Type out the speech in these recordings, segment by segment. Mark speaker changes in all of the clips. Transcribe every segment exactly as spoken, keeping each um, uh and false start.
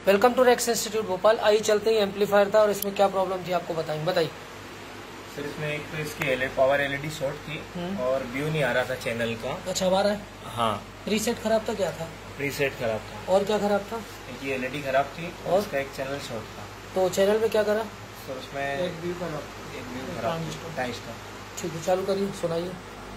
Speaker 1: Welcome to Rex institute Bhopal. आइए चलते ही amplifier था और इसमें क्या प्रॉब्लम थी आपको बताएंगे। बताइए
Speaker 2: सर। इसमें एक तो इसकी एल पावर एलईडी शॉर्ट थी और व्यू नहीं आ रहा था चैनल का।
Speaker 1: अच्छा आ रहा है।
Speaker 2: हाँ,
Speaker 1: रीसेट खराब था, क्या था?
Speaker 2: प्रीसेट खराब था।
Speaker 1: और क्या खराब था?
Speaker 2: ये एलईडी खराब थी और, और उसका एक चैनल शॉर्ट था।
Speaker 1: तो चैनल में क्या करा?
Speaker 2: सर उसमें एक व्यू खराब एक व्यू खराब था। ठीक
Speaker 1: है, चालू करिए, सुनाइए।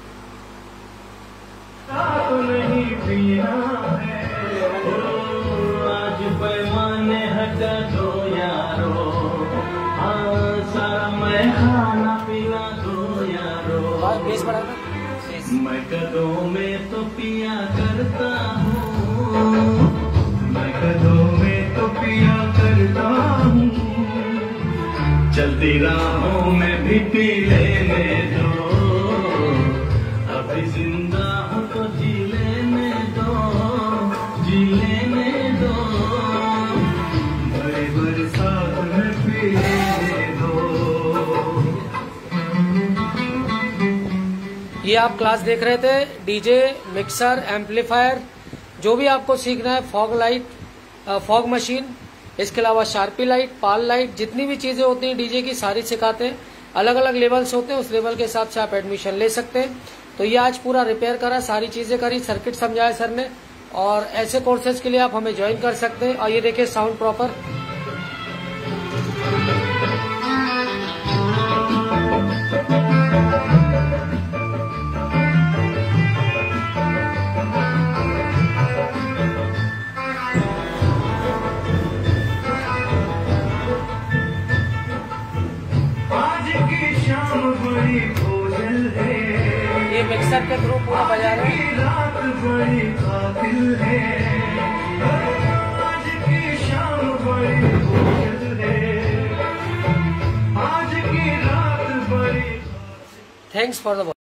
Speaker 3: आज पैमाने हटा दो यारो, सारा मैं खाना पिला दो यारो।
Speaker 1: बेस बढ़ा था।
Speaker 3: मैं कदों में तो पिया करता हूँ, मैं कदों में तो पिया करता हूँ, चलती राहों में भी पी लेने दो, अभी जिंदा हूँ तो जी लेने दो, जी लेने दो, बड़े बरसात में पी लेने दो।
Speaker 1: ये आप क्लास देख रहे थे डीजे, मिक्सर, एम्पलीफायर, जो भी आपको सीखना है, फॉग लाइट, फॉग मशीन, इसके अलावा शार्पी लाइट, पाल लाइट, जितनी भी चीजें होती हैं डीजे की सारी सिखाते हैं। अलग अलग लेवल्स होते हैं, उस लेवल के हिसाब से आप एडमिशन ले सकते हैं। तो ये आज पूरा रिपेयर करा, सारी चीजें करी, सर्किट समझाया सर ने। और ऐसे कोर्सेज के लिए आप हमें ज्वाइन कर सकते हैं। और ये देखिए साउंड प्रॉपर। ये मिक्सर के थ्रू पूरा बजा रहे हैं।
Speaker 3: रात बड़ी कातिल है, आज की शाम बड़ी कोयल है, आज की रात बड़ी।
Speaker 1: Thanks for the